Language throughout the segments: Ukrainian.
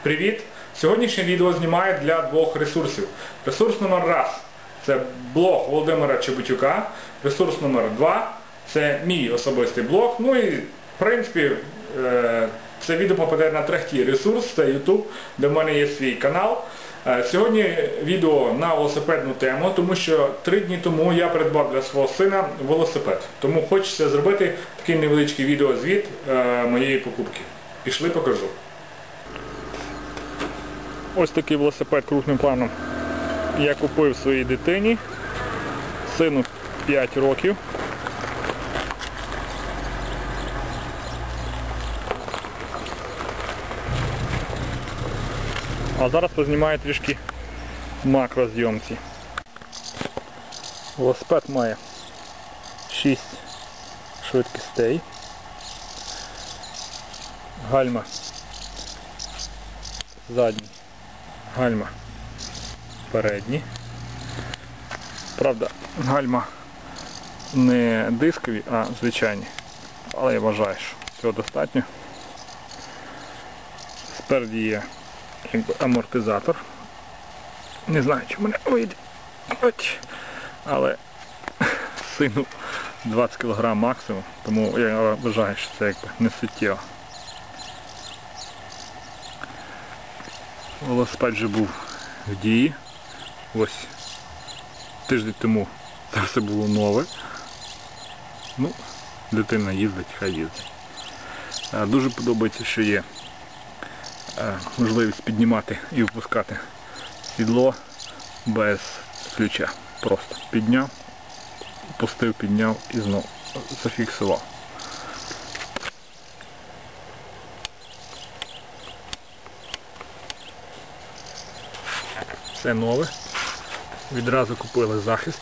Привіт! Сьогоднішнє відео знімаю для двох ресурсів. Ресурс номер 1 – це блог Володимира Чеботюка. Ресурс номер 2 – це мій особистий блог. Ну і, в принципі, це відео попаде на третій ресурс, це YouTube, де в мене є свій канал. Сьогодні відео на велосипедну тему, тому що 3 дні тому я придбав для свого сина велосипед. Тому хочеться зробити такий невеличкий відеозвіт моєї покупки. Пішли, покажу. Ось такий велосипед крупним планом я купив своїй дитині, сину 5 років. А зараз познімаю трішки макрозйомці. Велосипед має 6 швидкостей, гальма задні, гальма передні. Правда, гальма не дискові, а звичайні. Але я вважаю, що цього достатньо. Спереді є амортизатор. Не знаю, чи мене вийде. Але сину 20 кг максимум, тому я вважаю, що це якби не суттєво. Велосипед вже був в дії. Ось тиждень тому це все було нове. Ну, дитина їздить, хай їздить. Дуже подобається, що є можливість піднімати і опускати сідло без ключа. Просто підняв, опустив, підняв і знову зафіксував. Це нове. Відразу купили захист.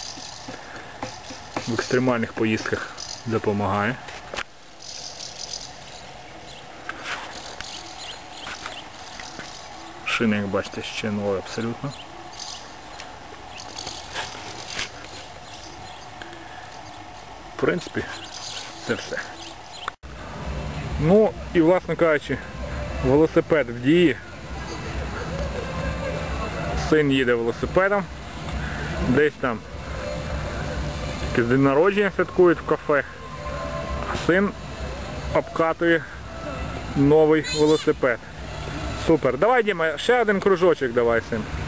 В екстремальних поїздках допомагає. Шини, як бачите, ще нові абсолютно. В принципі, це все. Ну і, власне кажучи, велосипед в дії. Син їде велосипедом. Десь там якийсь день народження святкують в кафе. А син обкатує новий велосипед. Супер. Давай, Діма, ще один кружочок давай, син.